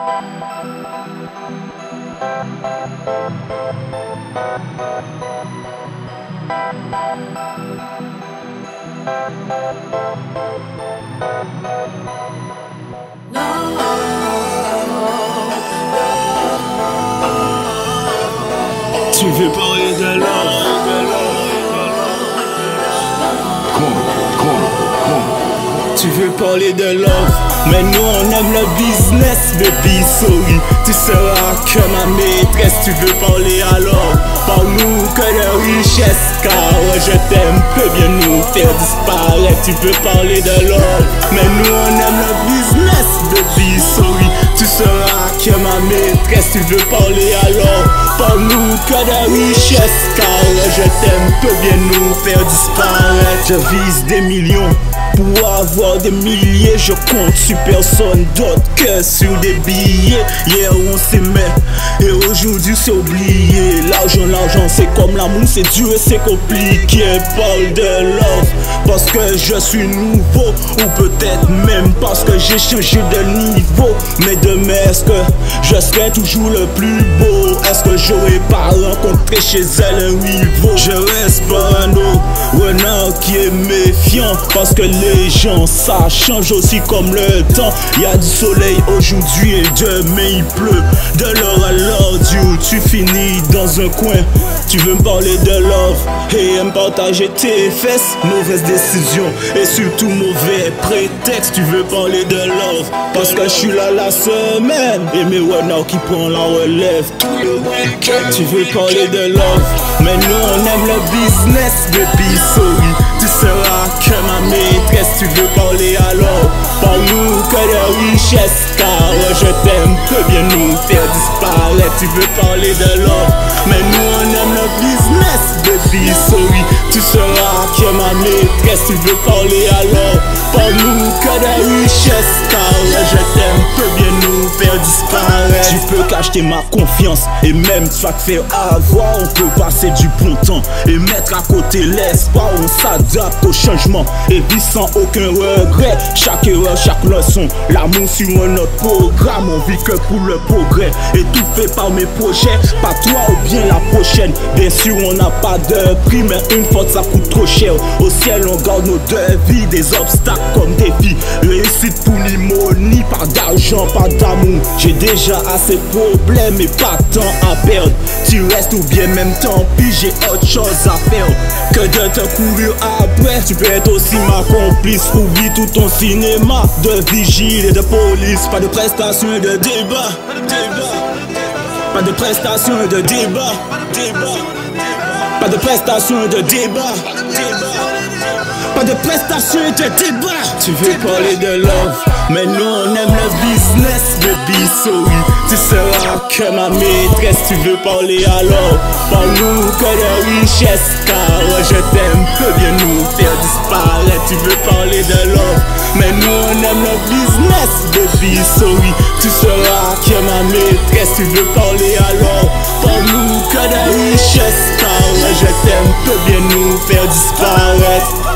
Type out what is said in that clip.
Tu veux parler de love? Tu veux parler de love? Mais nous on aime le business, baby, sorry. Tu seras que ma maîtresse. Tu veux parler alors? Parle-nous que de richesse, car je t'aime peut bien nous faire disparaître. Tu veux parler de love? Mais nous on aime le business, baby, sorry. Tu seras que ma maîtresse. Tu veux parler alors? Parle-nous que de richesse, car je t'aime peut bien nous faire disparaître. Je vise des millions pour avoir des milliers. Je compte sur personne d'autre que sur des billets. Hier on s'aimait et aujourd'hui c'est oublié. L'argent c'est comme l'amour, c'est dur et c'est compliqué. Parle de love parce que je suis nouveau, ou peut-être même parce que j'ai changé de niveau. Mais demain est-ce que je serai toujours le plus beau? Est-ce que j'aurais pas rencontré chez elle un rivaux? Je reste parano, renard qui est méfiant, parce que les gens ça change aussi comme le temps. Il y a du soleil aujourd'hui et demain il pleut. De l'heure à l'heure tu finis dans un coin. Tu veux me parler de love et me partager tes fesses. Mauvaise décision et surtout mauvais prétexte. Tu veux parler de love parce que je suis là la semaine et mes renards qui prend la relève tout le week-end. Tu veux parler de love, mais nous on aime le business, baby, sorry. Tu seras que ma maîtresse. Tu veux parler alors? Parle-nous que de richesse, car je t'aime peut bien nous faire disparaître. Tu veux parler de love, mais nous on aime le business, baby, sorry. Tu seras que ma maîtresse. Tu veux parler alors? Parle-nous que de richesse, car je t'aime peut bien nous faire disparaître. Tu peux qu'acheter ma confiance et même tu vas te faire avoir. On peut passer du bon temps et mettre à côté l'espoir. On s'adapte au changement et vit sans aucun regret. Chaque erreur, chaque leçon, l'amour sur un autre programme. On vit que pour le progrès et tout fait par mes projets. Pas toi ou bien la prochaine. Bien sûr on n'a pas de prix, mais une faute ça coûte trop cher. Au ciel on garde nos devis, des obstacles comme défis. Réussite pour ni mot, ni pas d'argent, pas d'amour. J'ai déjà assez de problèmes et pas de temps à perdre. Tu restes ou bien même tant pis, j'ai autre chose à faire que de te courir après. Tu peux être aussi ma complice. Oublie tout ton cinéma de vigile et de police. Pas de prestations et de débat. Pas de prestations et de débat. Pas de prestations et de débat. Pas de prestations et de débat. Tu veux parler de love, mais nous on aime le business, baby, sorry. Tu seras que ma maîtresse. Tu veux parler alors? Parle-nous que de richesse, car je t'aime peut bien nous faire disparaître. Tu veux parler de love, mais nous on aime le business, baby, sorry. Tu seras que ma maîtresse. Tu veux parler alors? Parle-nous que de richesse, car je t'aime peut bien nous faire disparaître.